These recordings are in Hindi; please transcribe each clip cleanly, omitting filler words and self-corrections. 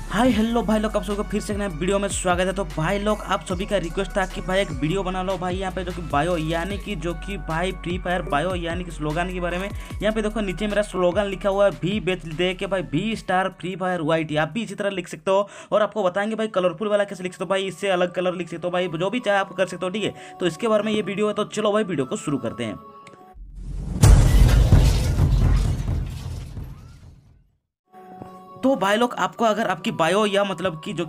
हाय हेलो भाई लोग, आप सबको फिर से नए वीडियो में स्वागत है। तो भाई लोग, आप सभी का रिक्वेस्ट था कि भाई एक वीडियो बना लो भाई यहाँ पे, जो कि बायो यानी कि भाई फ्री फायर बायो यानी कि स्लोगन के बारे में। यहाँ पे देखो नीचे मेरा स्लोगन लिखा हुआ है, भी बेच दे के भाई भी स्टार फ्री फायर वाइट। आप भी इसी तरह लिख सकते हो और आपको बताएंगे भाई कलरफुल वाला कैसे लिख सकते हो, भाई इससे अलग कलर लिख सकते हो, भाई जो भी चाहे आप कर सकते हो। ठीक है, तो इसके बारे में ये वीडियो है। तो चलो भाई वीडियो को शुरू करते हैं। तो भाई लोग, आपको अगर आपकी बायो या मतलब कि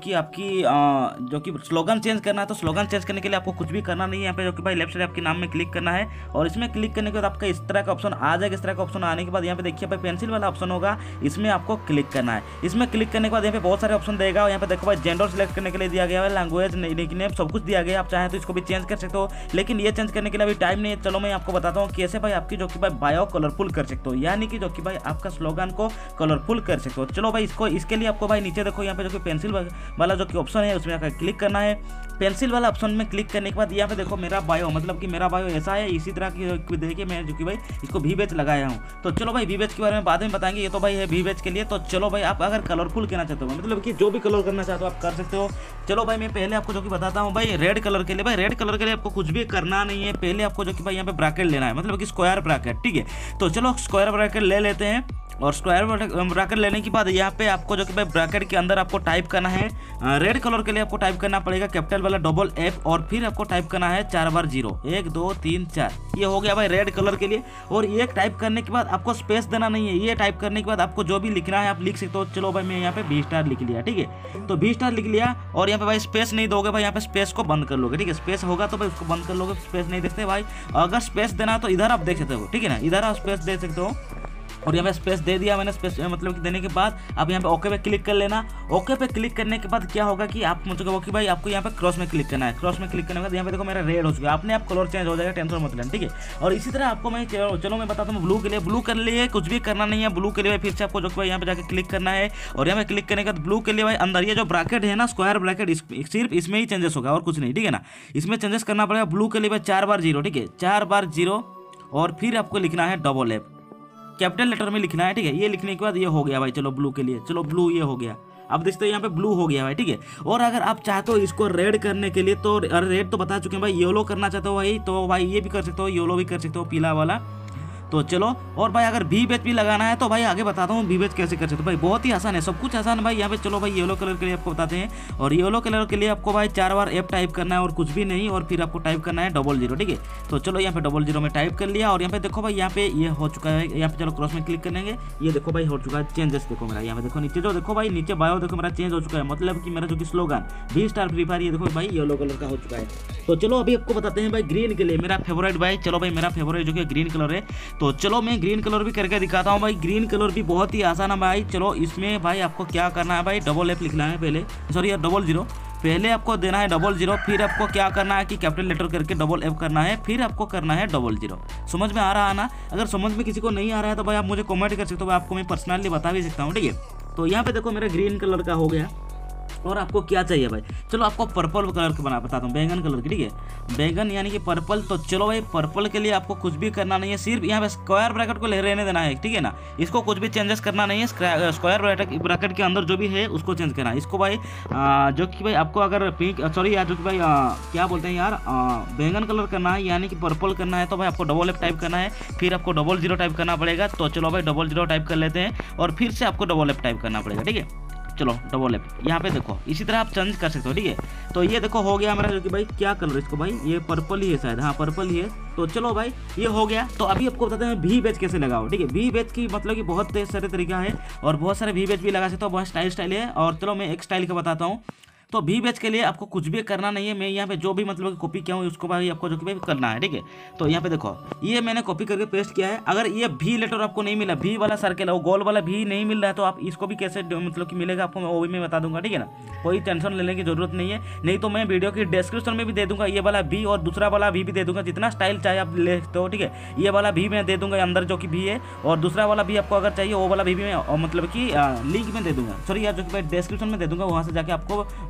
जो कि स्लोगन चेंज करना है, तो स्लोगन चेंज करने के लिए आपको कुछ भी करना नहीं है। यहाँ पे जो कि भाई लेफ्ट साइड आपके नाम में क्लिक करना है और इसमें क्लिक करने के बाद आपका इस तरह का ऑप्शन आ जाएगा। इस तरह का ऑप्शन आने के बाद यहाँ पे देखिए भाई पेंसिल वाला ऑप्शन होगा, इसमें आपको क्लिक करना है। इसमें क्लिक करने के बाद यहाँ पे बहुत सारे ऑप्शन देगा। यहाँ पे देखो भाई जेंडर सेलेक्ट करने के लिए दिया गया है, लैंग्वेज नेम सब कुछ दिया गया है। आप चाहें तो इसको भी चेंज कर सकते हो, लेकिन ये चेंज करने के लिए अभी टाइम नहीं है। चलो मैं आपको बताता हूँ कैसे भाई आपकी जो कि भाई बायो कलरफुल कर सकते हो, यानी कि जो कि भाई आपका स्लोगन को कलरफुल कर सकते हो। चलो भाई इसके लिए आपको भाई नीचे देखो यहाँ पे जो कि पेंसिल वाला जो कि ऑप्शन है उसमें आकर क्लिक करना है। पेंसिल वाला ऑप्शन में क्लिक करने के बाद यहाँ पे देखो मेरा बायो, मतलब कि मेरा बायो ऐसा है। इसी तरह की देखिए मैं जो कि भाई इसको भी बेच लगाया हूँ। तो चलो भाई भी बेच के बारे में बाद में बताएंगे, ये तो भाई है भी बेच के लिए। तो चलो भाई आप अगर कलरफुल करना चाहते हो, मतलब कि जो भी कलर करना चाहते हो आप कर सकते हो। चलो भाई मैं पहले आपको जो कि बताता हूँ भाई रेड कलर के लिए। भाई रेड कलर के लिए आपको कुछ भी करना नहीं है, पहले आपको जो कि भाई यहाँ पे ब्रैकेट लेना है, मतलब कि स्क्वायर ब्रैकेट। ठीक है, तो चलो स्क्वायर ब्रैकेट ले लेते हैं। और स्क्वायर ब्रैकेट लेने के बाद यहाँ पे आपको जो कि भाई ब्रैकेट के अंदर आपको टाइप करना है, रेड कलर के लिए आपको टाइप करना पड़ेगा कैपिटल वाला डबल एफ और फिर आपको टाइप करना है 4 बार 0, 1 2 3 4। ये हो गया भाई रेड कलर के लिए। और ये टाइप करने के बाद आपको स्पेस देना नहीं है। ये टाइप करने के बाद आपको जो भी लिखना है आप लिख सकते हो। चलो भाई मैं यहाँ पे भी स्टार लिख लिया। ठीक है, तो भी स्टार लिख लिया और यहाँ पे भाई स्पेस नहीं दोगे भाई, यहाँ पे स्पेस को बंद कर लोगे। ठीक है, स्पेस होगा तो भाई उसको बंद कर लोगे, स्पेस नहीं देखते भाई। अगर स्पेस देना है तो इधर आप देख सकते हो। ठीक है ना, इधर आप स्पेस दे सकते हो। और यहाँ पे स्पेस दे दिया मैंने। स्पेस मतलब कि देने के बाद आप यहाँ पे ओके पे क्लिक कर लेना। ओके पे क्लिक करने के बाद क्या होगा कि आप मुझे कहो कि भाई आपको यहाँ पे क्रॉस में क्लिक करना है। क्रॉस में क्लिक करने के बाद यहाँ पे देखो मेरा रेड हो चुका है, अपने आप कलर चेंज हो जाएगा, टेंशन मत लेना। ठीक है, और इसी तरह आपको मैं चलो मैं बताता हूँ ब्लू के लिए। ब्लू के लिए कुछ भी करना नहीं है। ब्लू के लिए फिर से आपको जो भाई यहाँ पे जाकर क्लिक करना है और यहाँ पे क्लिक करने के बाद ब्लू के लिए भाई अंदर ये जो ब्रैकेट है ना, स्क्वायर ब्रैकेट, सिर्फ इसमें ही चेंजेस होगा और कुछ नहीं। ठीक है ना, इसमें चेंजेस करना पड़ेगा। ब्लू के लिए भाई 4 बार 0। ठीक है, 4 बार 0 और फिर आपको लिखना है डबल एफ, कैपिटल लेटर में लिखना है। ठीक है, ये लिखने के बाद ये हो गया भाई। चलो ब्लू के लिए, चलो ब्लू ये हो गया। अब देखते हैं यहाँ पे ब्लू हो गया भाई। ठीक है, और अगर आप चाहते हो इसको रेड करने के लिए तो रेड तो बता चुके हैं भाई, येलो करना चाहते हो भाई तो भाई ये भी कर सकते हो, येलो भी कर सकते हो, पीला वाला। तो चलो, और भाई अगर भी बेच भी लगाना है तो भाई आगे बताता हूँ भी बेच कैसे कर सकते हो। भाई बहुत ही आसान है, सब कुछ आसान है भाई। यहाँ पे चलो भाई येलो कलर के लिए आपको बताते हैं। और येलो कलर के लिए आपको भाई 4 बार एफ टाइप करना है और कुछ भी नहीं, और फिर आपको टाइप करना है डबल 0। ठीक है, तो चलो यहाँ पे डबल 0 में टाइप कर लिया। और यहाँ पे देखो भाई यहाँ पे ये हो चुका है। यहाँ पे चलो क्रॉस में क्लिक करेंगे, ये देखो भाई हो चुका है चेंजेस। देखो मेरा यहाँ पे देखो नीचे जो देखो भाई नीचे बायो देखो मेरा चेंज हो चुका है, मतलब कि मेरा जो कि स्लोगन भी स्टार फ्री फायर ये देखो भाई येलो कलर का हो चुका है। तो चलो अभी आपको बताते हैं भाई ग्रीन के लिए, मेरा फेवरेट भाई। चलो भाई मेरा फेवरेट जो कि ग्रीन कलर है, तो चलो मैं ग्रीन कलर भी करके दिखाता हूँ भाई। ग्रीन कलर भी बहुत ही आसान है भाई। चलो इसमें भाई आपको क्या करना है भाई, डबल एफ लिखना है पहले, सॉरी डबल 0 पहले आपको देना है डबल 0, फिर आपको क्या करना है कि कैपिटल लेटर करके डबल एफ करना है, फिर आपको करना है डबल 0। समझ में आ रहा है ना? अगर समझ में किसी को नहीं आ रहा है तो भाई आप मुझे कमेंट कर सकते हो, आपको मैं पर्सनली बता भी सकता हूँ। ठीक है, तो यहाँ पे देखो मेरा ग्रीन कलर का हो गया। और आपको क्या चाहिए भाई, चलो आपको पर्पल कलर के बताता हूँ, बैंगन कलर की। ठीक है, बैंगन यानी कि पर्पल। तो चलो भाई पर्पल के लिए आपको कुछ भी करना नहीं है, सिर्फ यहाँ पे स्क्वायर ब्रैकेट को रहने देना है। ठीक है ना, इसको कुछ भी चेंजेस करना नहीं है। स्क्वायर ब्रैकेट के अंदर जो भी है उसको चेंज करना है। इसको भाई जो कि भाई आपको अगर पिंक सॉरी यार जो कि भाई क्या बोलते हैं यार, बैंगन कलर करना है यानी कि पर्पल करना है, तो भाई आपको डबल एफ टाइप करना है, फिर आपको डबल 0 टाइप करना पड़ेगा। तो चलो भाई डबल 0 टाइप कर लेते हैं और फिर से आपको डबल एफ टाइप करना पड़ेगा। ठीक है, चलो डबल एफ यहाँ पे देखो, इसी तरह आप चेंज कर सकते हो। ठीक है, तो ये देखो हो गया मेरा जो कि भाई क्या कलर इसको भाई, ये पर्पल ही है शायद, हाँ पर्पल ही है। तो चलो भाई ये हो गया। तो अभी आपको बताते हैं भी बेच कैसे लगाओ। ठीक है, भी बेच की मतलब कि बहुत सारे तरीका है और बहुत सारे भी बेच भी लगा सकते हो, बहुत स्टाइल है। और चलो मैं एक स्टाइल का बताता हूँ। तो भी बेच के लिए आपको कुछ भी करना नहीं है। मैं यहाँ पे जो भी मतलब कॉपी किया हूँ उसको भाई आपको जो कि भाई करना है। ठीक है, तो यहाँ पे देखो ये मैंने कॉपी करके पेस्ट किया है। अगर ये भी लेटर आपको नहीं मिला, भी वाला सर्कल है वो गोल वाला भी नहीं मिल रहा है, तो आप इसको भी कैसे मतलब कि मिलेगा आपको वो भी मैं बता दूंगा। ठीक है ना, कोई टेंशन लेने की जरूरत नहीं है। नहीं तो मैं वीडियो की डिस्क्रिप्शन में भी दे दूंगा ये वाला भी और दूसरा वाला भी दे दूंगा, जितना स्टाइल चाहे आप ले सकते हो। ठीक है, ये वाला भी मैं दे दूंगा अंदर जो कि भी है, और दूसरा वाला भी आपको अगर चाहिए वो वाला भी मैं मतलब कि लिंक में दे दूंगा, सॉरी यार जो कि भाई डिस्क्रिप्शन में दे दूंगा, वहाँ से जाके आपको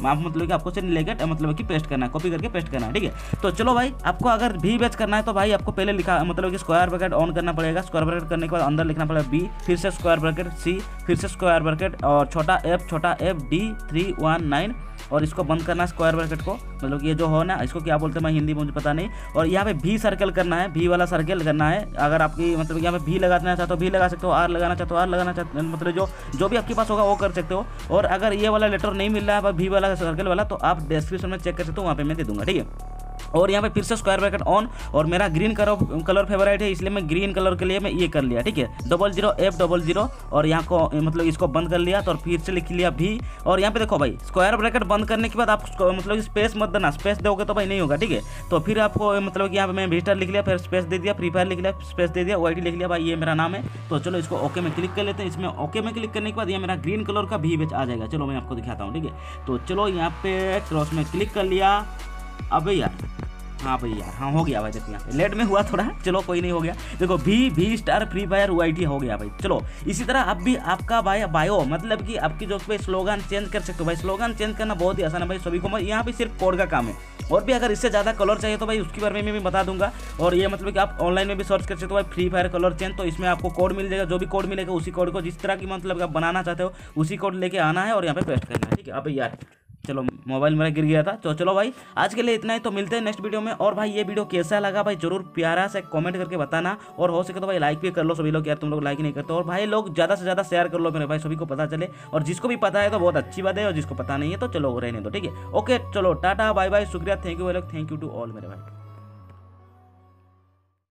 आप मतलब कि आपको सिर्फ लेके मतलब कि पेस्ट करना है, कॉपी करके पेस्ट करना है, ठीक है। तो चलो भाई, आपको अगर भी बैच करना है तो भाई आपको पहले लिखा मतलब कि स्क्वायर ब्रैकेट ऑन करना पड़ेगा। स्क्वायर ब्रैकेट करने के बाद अंदर लिखना पड़ेगा बी, फिर से स्क्वायर ब्रैकेट सी, फिर से स्क्वायर ब्रैकेट और छोटा एफ D319 और इसको बंद करना है स्क्वायर ब्रैकेट को, मतलब ये जो हो ना इसको क्या बोलते हैं मैं हिंदी मुझे पता नहीं। और यहाँ पे भी सर्कल करना है, भी वाला सर्कल करना है। अगर आपकी मतलब यहाँ पे भी लगाना चाहते हो भी लगा सकते हो, आर लगाना चाहते हो आर लगाना चाहते, मतलब जो भी आपके पास होगा वो कर सकते हो। और अगर ये वाला लेटर नहीं मिल रहा है भी वाला सर्कल वाला, तो आप डिस्क्रिप्शन में चेक कर सकते हो, वहाँ पे मैं दे दूंगा, ठीक है। और यहाँ पे फिर से स्क्वायर ब्रैकेट ऑन, और मेरा ग्रीन कलर फेवरेट है इसलिए मैं ग्रीन कलर के लिए मैं ये कर लिया, ठीक है। 00F00 और यहाँ को मतलब इसको बंद कर लिया, तो फिर से लिख लिया भी। और यहाँ पे देखो भाई, स्क्वायर ब्रैकेट बंद करने के बाद आप मतलब स्पेस मत देना, स्पेस दोगे तो भाई नहीं होगा, ठीक है। तो फिर आपको मतलब कि यहाँ पे मैं विजिटर लिख लिया, फिर स्पेस दे दिया, फ्री फायर लिख लिया, स्पेस दे दिया, YT लिख लिया, भाई ये मेरा नाम है। तो चलो इसको ओके में क्लिक कर लेते हैं। इसमें ओके में क्लिक करने के बाद ये मेरा ग्रीन कलर का भी बैच आ जाएगा। चलो मैं आपको दिखाता हूँ, ठीक है। तो चलो यहाँ पे क्रॉस में क्लिक कर लिया। अबे यार, हाँ भाई यार, हाँ हो गया भाई, देखो यहाँ पे लेट में हुआ थोड़ा, चलो कोई नहीं, हो गया। देखो भी स्टार फ्री फायर YT हो गया भाई। चलो इसी तरह आप भी आपका बायो मतलब कि आपकी जो पे स्लोगन चेंज कर सकते हो भाई। स्लोगन चेंज करना बहुत ही आसान है भाई, सभी को यहाँ पे सिर्फ कोड का काम है। और भी अगर इससे ज़्यादा कलर चाहिए तो भाई उसके बारे में भी बता दूंगा। और ये मतलब कि आप ऑनलाइन में भी सर्च कर सकते हो भाई, फ्री फायर कलर चेंज। तो इसमें आपको कोड मिल जाएगा, जो भी कोड मिलेगा उसी कोड को जिस तरह की मतलब आप बनाना चाहते हो उसी कोड लेके आना है और यहाँ पे पेस्ट करना है, ठीक है। अब यार चलो मोबाइल मेरा गिर गया था। तो चलो भाई आज के लिए इतना ही, तो मिलते हैं नेक्स्ट वीडियो में। और भाई ये वीडियो कैसा लगा भाई जरूर प्यारा से कमेंट करके बताना, और हो सके तो भाई लाइक भी कर लो सभी लोग, यार तुम लोग लाइक नहीं करते। और भाई लोग ज़्यादा से ज़्यादा शेयर कर लो मेरे भाई, सभी को पता चले। और जिसको भी पता है तो बहुत अच्छी बात है, और जिसको पता नहीं है तो चलो रहने दो, ठीक है। ओके चलो टाटा बाय बाय, शुक्रिया, थैंक यू टू ऑल मेरे भाई।